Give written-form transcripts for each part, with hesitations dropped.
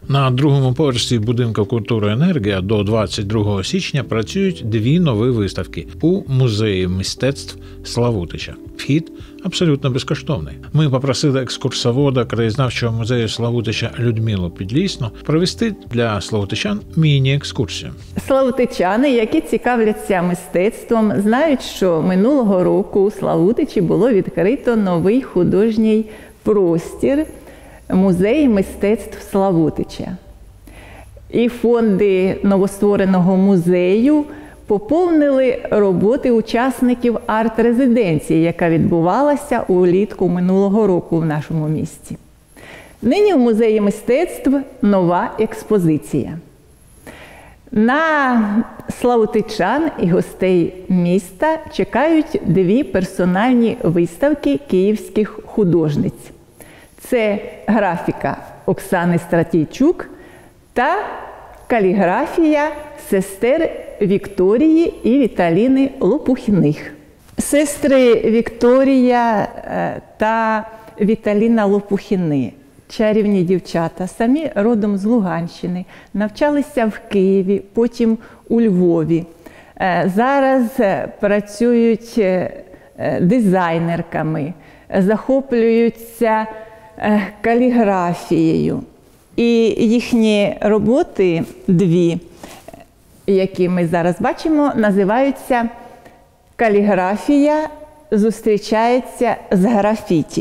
На другому поверсі будинку культури «Енергія» до 22 січня працюють 2 нові виставки у Музеї мистецтв Славутича. Вхід абсолютно безкоштовний. Ми попросили екскурсовода краєзнавчого музею Славутича Людмилу Підлісну провести для славутичан міні-екскурсію. Славутичани, які цікавляться мистецтвом, знають, що минулого року у Славутичі було відкрито новий художній простір – Музей мистецтв Славутича. І фонди новоствореного музею поповнили роботи учасників арт-резиденції, яка відбувалася улітку минулого року в нашому місті. Нині в Музеї мистецтв нова експозиція. На славутичан і гостей міста чекають 2 персональні виставки київських художниць. Це графіка Оксани Стратійчук та каліграфія сестер Вікторії і Віталіни Лопухіних. Сестри Вікторія та Віталіна Лопухіни – чарівні дівчата, самі родом з Луганщини, навчалися в Києві, потім у Львові. Зараз працюють дизайнерками, захоплюються каліграфією. І їхні роботи, 2, які ми зараз бачимо, називаються «Каліграфія зустрічається з графіті».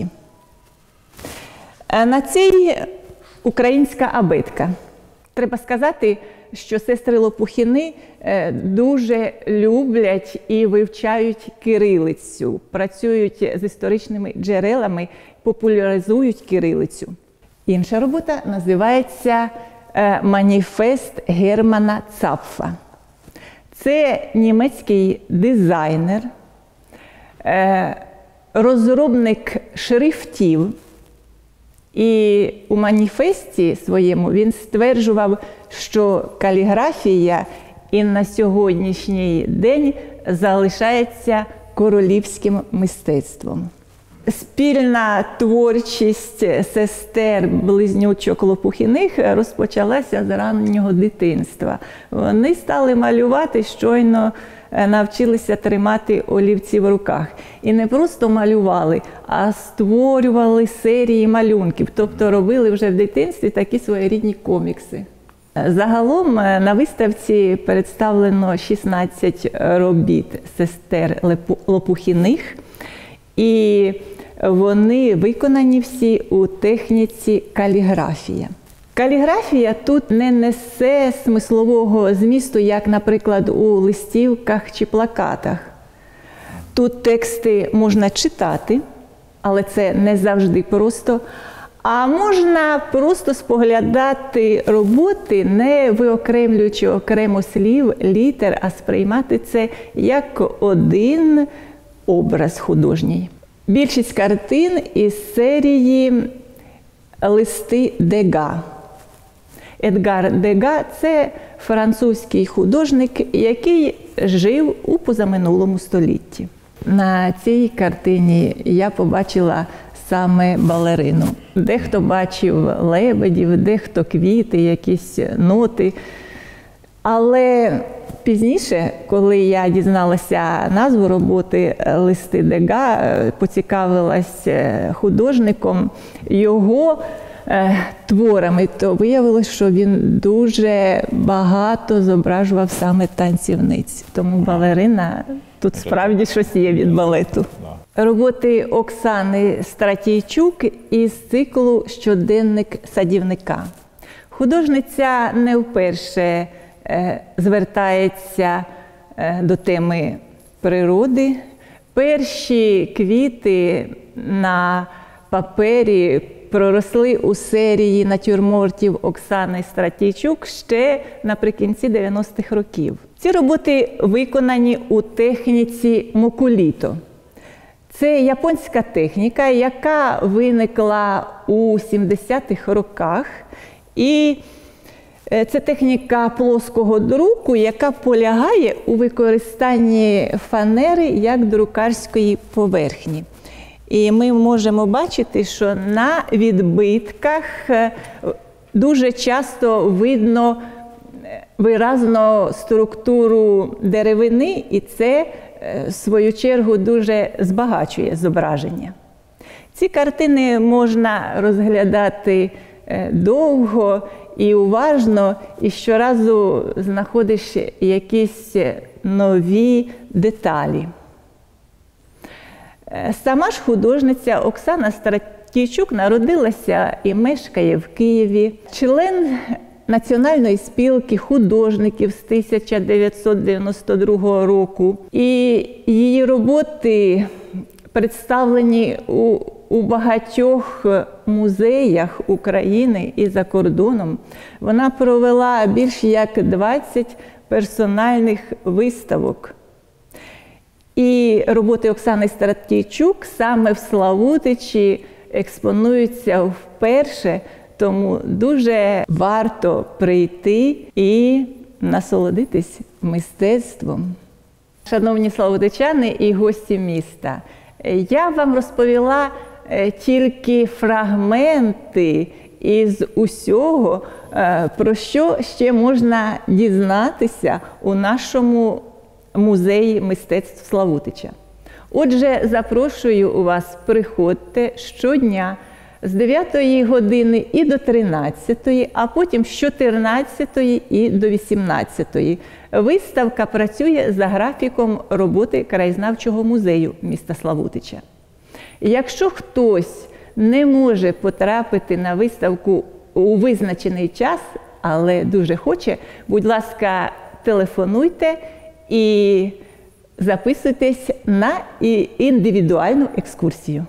На цій українська абетка. Треба сказати, що сестри Лопухіни дуже люблять і вивчають кирилицю, працюють з історичними джерелами, популяризують кирилицю. Інша робота називається «Маніфест Германа Цапфа». Це німецький дизайнер, розробник шрифтів. І у маніфесті своєму він стверджував, що каліграфія і на сьогоднішній день залишається королівським мистецтвом. Спільна творчість сестер-близнючок Лопухіних розпочалася з раннього дитинства. Вони стали малювати, щойно навчилися тримати олівці в руках. І не просто малювали, а створювали серії малюнків, тобто робили вже в дитинстві такі своєрідні комікси. Загалом на виставці представлено 16 робіт сестер Лопухіних, і вони виконані всі у техніці каліграфія. Каліграфія тут не несе смислового змісту, як, наприклад, у листівках чи плакатах. Тут тексти можна читати, але це не завжди просто, а можна просто споглядати роботи, не виокремлюючи окремо слів, літер, а сприймати це як один образ художній. Більшість картин із серії «Листи Дега». Едгар Дега – це французький художник, який жив у позаминулому столітті. На цій картині я побачила саме балерину. Дехто бачив лебедів, дехто квіти, якісь ноти. Але пізніше, коли я дізналася назву роботи «Листи Дега», поцікавилась художником, його творами, то виявилось, що він дуже багато зображував саме танцівниць. Тому балерина тут справді щось є від балету. Роботи Оксани Стратійчук із циклу «Щоденник садівника». Художниця не вперше звертається до теми природи. Перші квіти на папері проросли у серії натюрмортів Оксани Стратійчук ще наприкінці 90-х років. Ці роботи виконані у техніці мокуліто. Це японська техніка, яка виникла у 70-х роках. І це техніка плоского друку, яка полягає у використанні фанери як друкарської поверхні. І ми можемо бачити, що на відбитках дуже часто видно виразно структуру деревини, і це, в свою чергу, дуже збагачує зображення. Ці картини можна розглядати довго і уважно, і щоразу знаходиш якісь нові деталі. Сама ж художниця Оксана Стратійчук народилася і мешкає в Києві. Член Національної спілки художників з 1992 року. І її роботи представлені у багатьох музеях України і за кордоном. Вона провела більш як 20 персональних виставок. І роботи Оксани Стратійчук саме в Славутичі експонуються вперше, тому дуже варто прийти і насолодитись мистецтвом. Шановні славутичани і гості міста, я вам розповіла тільки фрагменти із усього, про що ще можна дізнатися у нашому музеї мистецтв Славутича. Отже, запрошую вас, приходьте щодня з 9 години і до 13, а потім з 14 і до 18. Виставка працює за графіком роботи краєзнавчого музею міста Славутича. Якщо хтось не може потрапити на виставку у визначений час, але дуже хоче, будь ласка, телефонуйте і записуйтесь на індивідуальну екскурсію.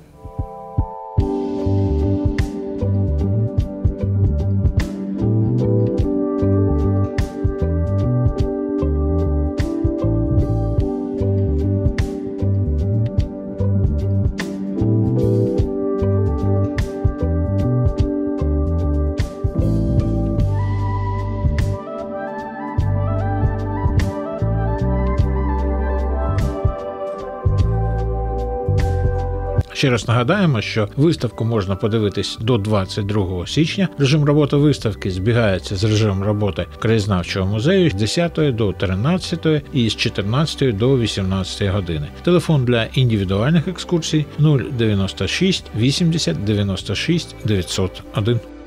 Ще раз нагадаємо, що виставку можна подивитись до 22 січня. Режим роботи виставки збігається з режимом роботи краєзнавчого музею з 10 до 13 і з 14 до 18 години. Телефон для індивідуальних екскурсій 096 80 96 901.